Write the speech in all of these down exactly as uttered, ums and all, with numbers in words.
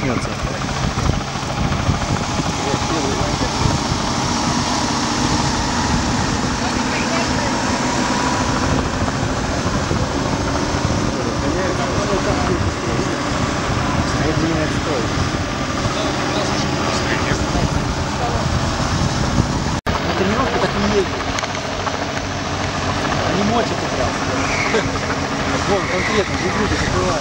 начнется. На тренировке так не ездит. Не мочится прям. Вон, конкретно, груди закрывает.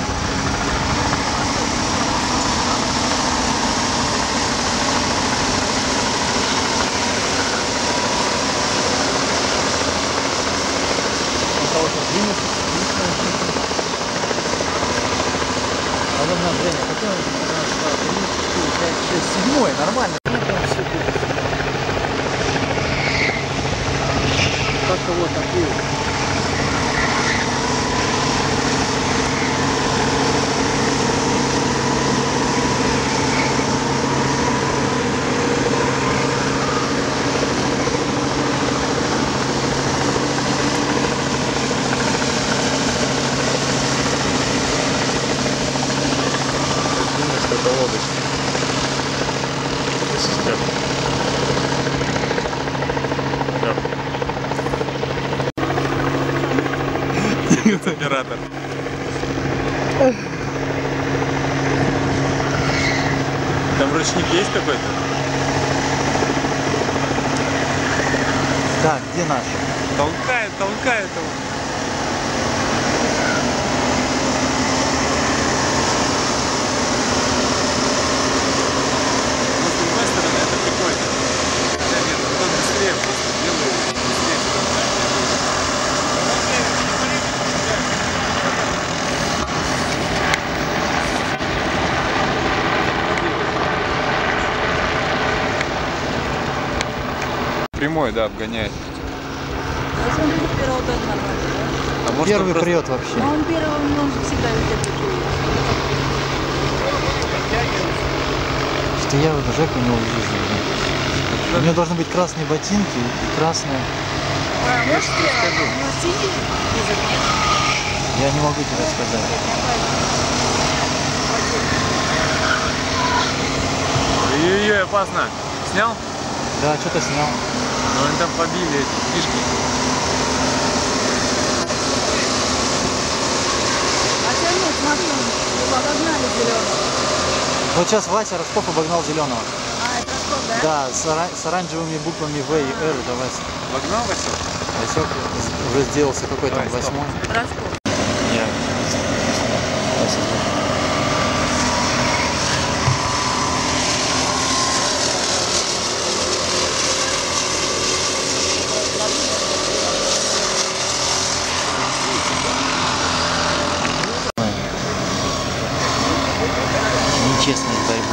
А вон на Женя, какой он? три, четыре, пять, шесть, седьмой, нормально. Как-то вот такую. Это лодочка. This is good. Yep. Оператор. Там ручник есть какой-то? Так, где наш? Толкает, толкает его. Прямой, да, обгоняет. А он любит первого тоже нормально, да? А может Первый он прет вообще. Но он первого, он же всегда везде прикует. Что я вот Жеку не увижу. У него должны быть красные ботинки и красная. А, может, у него синий язык, нет? Я не могу тебе сказать. Ой-ой-ой, опасно. Снял? Да, что-то снял. Ну они там побили эти фишки. А все равно, смотри, его обогнали зеленого. Вот сейчас Вася Ростов обогнал зеленого. А, это Ростов, да? Да, с, ора- с оранжевыми буквами В и Р, это Вася. Обогнал Васек? Васек уже сделался какой там Давай, стоп. восьмой. Ростов. Я. Вася. Нечестность борьбы.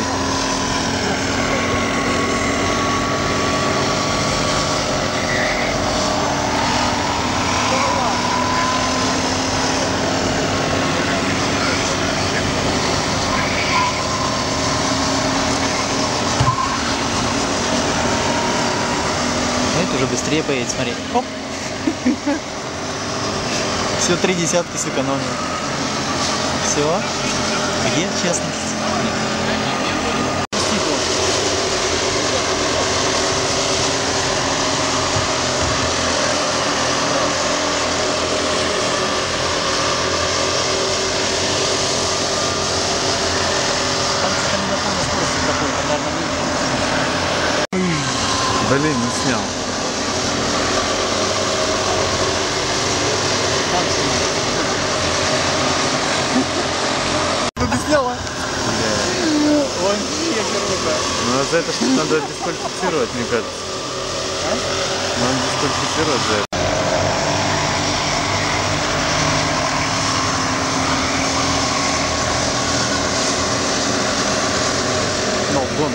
Это уже быстрее поедет, смотри. Оп! Все, три десятки сэкономил. Все? Где честность? Блин, не снял. Ну ты снял, а? Вообще круто. Ну за это что надо дисквалифицировать, мне кажется. А? Надо дисквалифицировать за это. Ну, гон.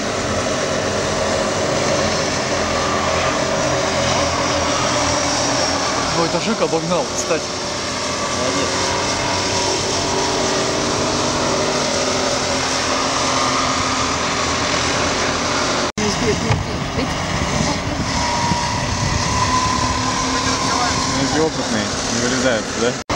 Ну это Жека обогнал, кстати. Молодец. Эти опытные не вылезаются, да?